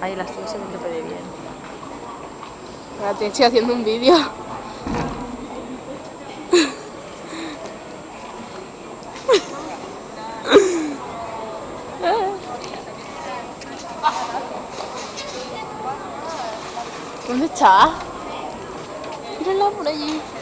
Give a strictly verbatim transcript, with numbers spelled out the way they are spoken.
Ay, las tías se ven de bien. Ahora te estoy haciendo un vídeo. ¿Dónde está? Mírala por allí.